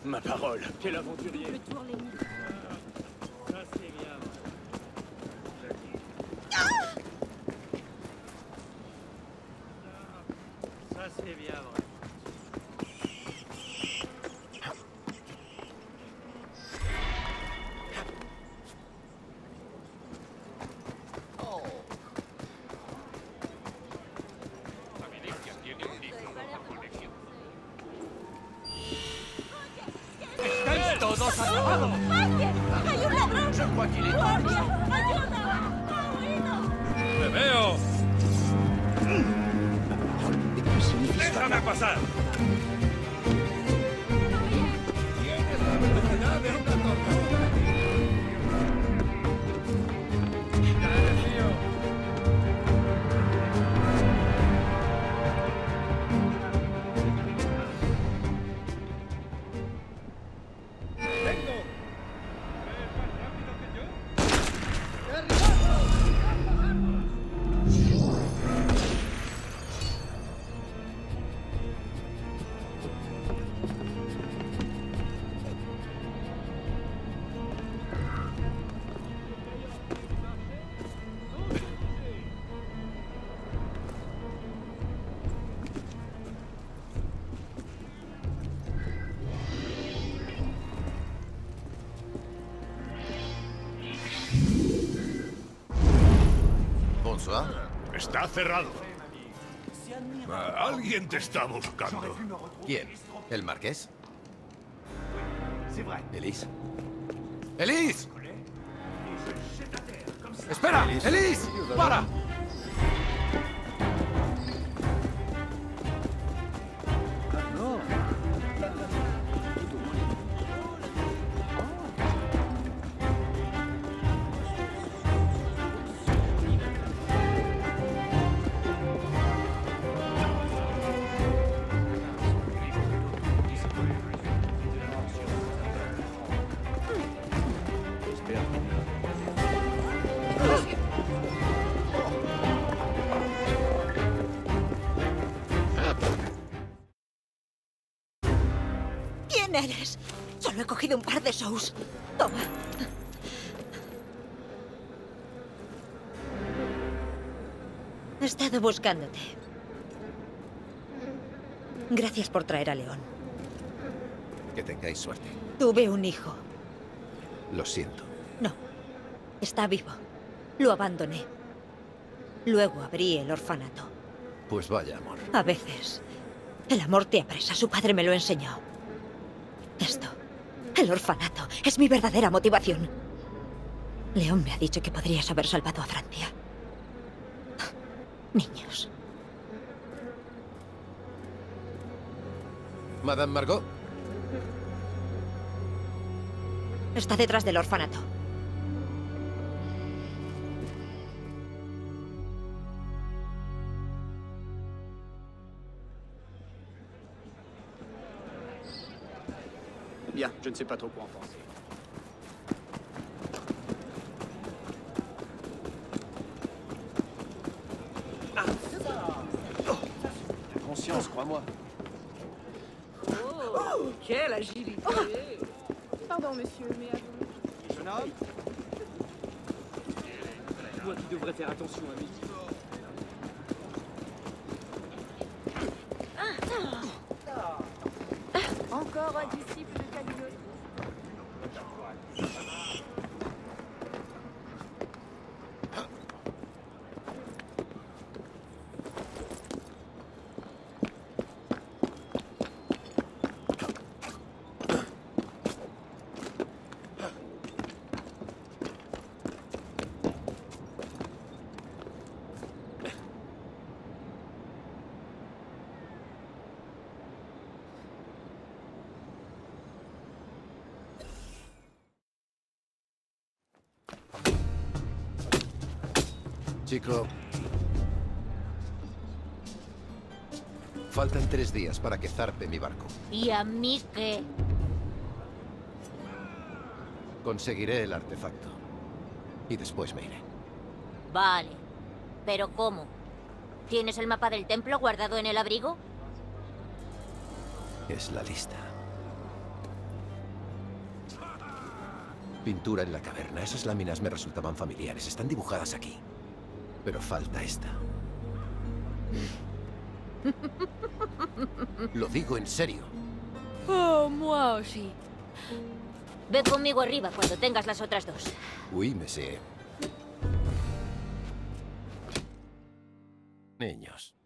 Ma parole, quel aventurier. Le tour les nuits. Ça c'est bien. Ça c'est bien vrai. ¡Estáis todos atrapados! ¡Hay un ladrón! Yo crois qu'il est ¡Guardia! ¡Ayuda! ¡Ha huido! ¡Te veo! ¡Déjame pasar! Tienes la velocidad de una tortuga. ¡Vengo! ¿Eres más rápido que yo? ¡Derribadlo! Bonsoir. Está cerrado. Alguien te está buscando. ¿Quién? ¿El marqués? ¿Elise? ¡Elise! ¡Espera! ¡Elise! ¡Para! ¿Quién eres? Solo he cogido un par de shows. Toma. He estado buscándote. Gracias por traer a León. Que tengáis suerte. Tuve un hijo. Lo siento. No. Está vivo. Lo abandoné. Luego abrí el orfanato. Pues vaya amor. A veces, el amor te apresa. Su padre me lo enseñó. Esto, el orfanato, es mi verdadera motivación. León me ha dicho que podrías haber salvado a Francia. Niños. Madame Margot. Está detrás del orfanato. Bien, je ne sais pas trop quoi en penser. Conscience, crois-moi. Oh, quelle agilité! Pardon, monsieur, mais à vous. Jeune homme, Toi qui devrais faire attention, ami. Encore un disciple de Caligula. Chico. Faltan 3 días para que zarpe mi barco. ¿Y a mí qué? Conseguiré el artefacto. Y después me iré. Vale. ¿Pero cómo? ¿Tienes el mapa del templo guardado en el abrigo? Es la lista. Pintura en la caverna. Esas láminas me resultaban familiares. Están dibujadas aquí. Pero falta esta. Lo digo en serio. Oh, moi aussi. Ve conmigo arriba cuando tengas las otras dos. Oui, monsieur. Niños.